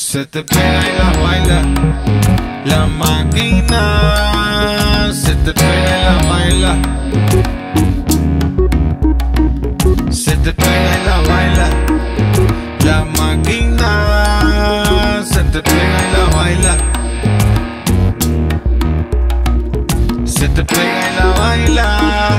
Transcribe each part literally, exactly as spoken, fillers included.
Se te pega y la baila, la máquina. Se te pega y la baila, se te pega y la baila, la máquina. Se te pega y la baila, se te pega y la baila,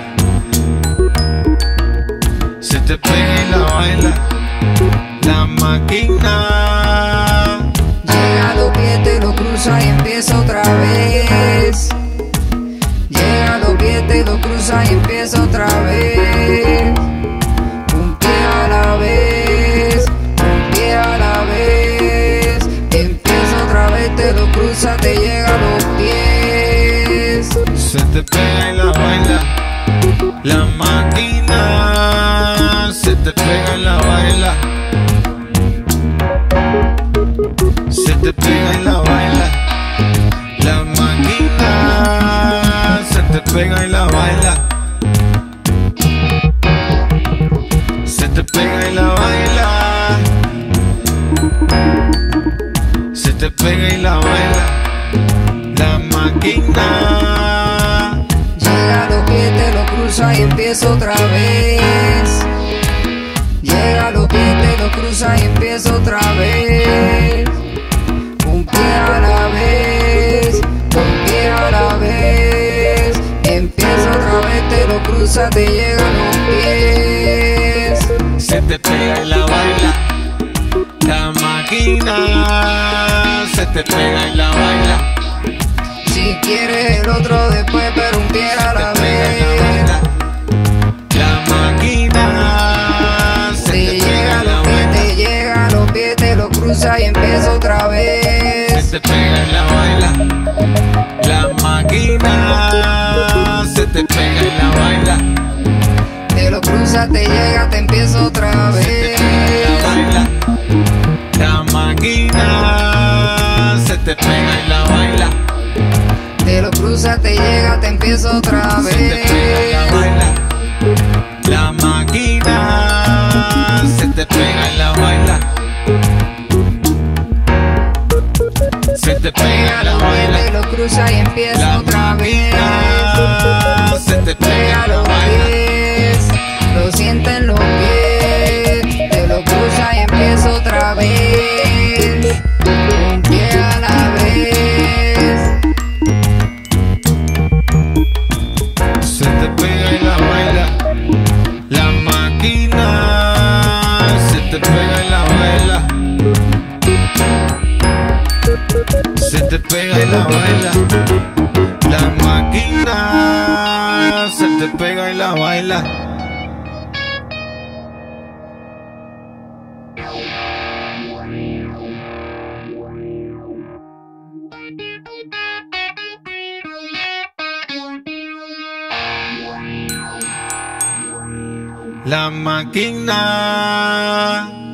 se te pega y la baila, la máquina. Llega a los pies, te lo cruza y empieza otra vez. Llega a los pies, te lo cruza y empieza otra vez. Un pie a la vez, un pie a la vez. Empieza otra vez, te lo cruza, te llega a los pies. Se te pega y la baila, la máquina. Se te pega y la baila, se te pega y la baila, la máquina. Se te pega y la baila, se te pega y la baila, se te pega y la baila, la máquina. Llega a los pies, te lo cruza y empieza otra vez. Llega a los pies, te lo cruza y empieza otra vez. Un pie a la vez, un pie a la vez. Empieza otra vez, te lo cruza, te llega a los pies. Se te pega y la baila, la máquina. Se te pega y la baila, Si quieres el otro después, pero un pie a la vez. la máquina. Se Te te llega pega a y la los pies, baila, te llega a los pies, te lo cruza y empieza otra vez. se te pega y la baila, la máquina. Se te pega y la baila, Te lo cruza, te llega, te empieza otra se te vez. pega y la baila, la máquina. Se te pega y la baila, Te lo cruza, te llega, te empieza otra se te pega y la vez. baila, la máquina. Se te pega y la baila, se te pega y la baila, Te lo cruza y empieza la otra vez. máquina. Se te pega Pega y la los baila, pies, lo siente en los pies. Te lo cruza y empieza otra vez. Un pie a la vez. se te pega y la baila, la máquina. Se te pega y la baila, se te pega y la baila, la máquina. Se te pega y la baila. La máquina.